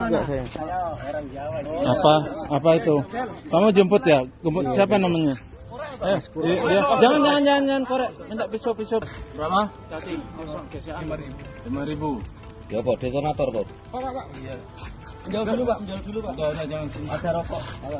Saya orang Jawa. Apa itu? Kamu jemput ya? Jemput siapa namanya? Jangan korek. Minta pisau. Berapa? Tadi kosong gesekan 5.000. Ya Pak, detonator tuh. Pak. Iya. Menjauh dulu Pak. Udah jangan sini. Ada rokok.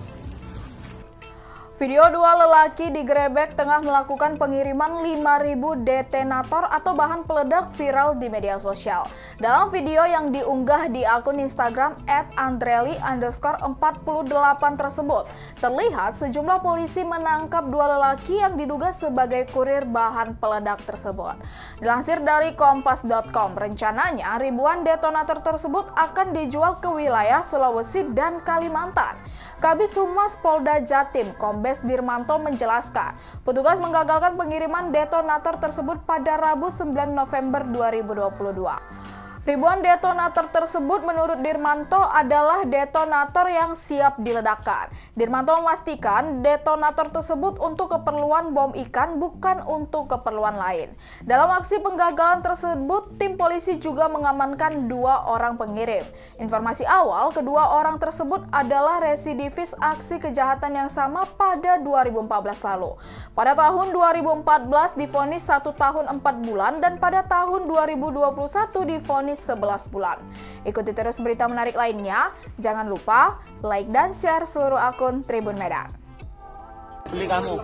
Video dua lelaki digerebek tengah melakukan pengiriman 5.000 detonator atau bahan peledak viral di media sosial. Dalam video yang diunggah di akun Instagram @andreli_48 tersebut, terlihat sejumlah polisi menangkap dua lelaki yang diduga sebagai kurir bahan peledak tersebut. Dilansir dari kompas.com, rencananya ribuan detonator tersebut akan dijual ke wilayah Sulawesi dan Kalimantan. Kabis Humas Polda Jatim, Kombes Dirmanto menjelaskan, petugas menggagalkan pengiriman detonator tersebut pada Rabu 9 November 2022. Ribuan detonator tersebut menurut Dirmanto adalah detonator yang siap diledakkan. Dirmanto memastikan detonator tersebut untuk keperluan bom ikan, bukan untuk keperluan lain. Dalam aksi penggagalan tersebut, tim polisi juga mengamankan 2 orang pengirim. Informasi awal, kedua orang tersebut adalah residivis aksi kejahatan yang sama pada 2014 lalu. Pada tahun 2014 divonis 1 tahun 4 bulan dan pada tahun 2021 divonis 11 bulan. Ikuti terus berita menarik lainnya. Jangan lupa like dan share seluruh akun Tribun Medan. Beli kamu.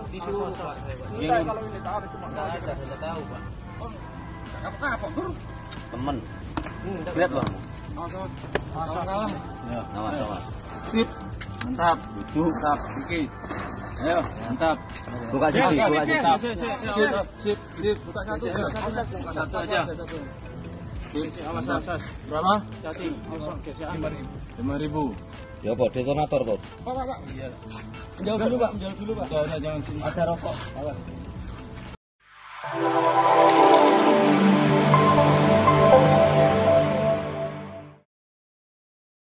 Temen. Lihat Bang. Sama. Sip. Mantap. Duduk. Mantap. Oke. Ayo, mantap. Buka sisi. Sip. Buka satu aja. Awas. Berapa? Tadi kosong gesekan 5.000. Ya Pak, detonator tuh. Pak. Iya. Menjauh dulu Pak. Udah jangan sini. Ada rokok.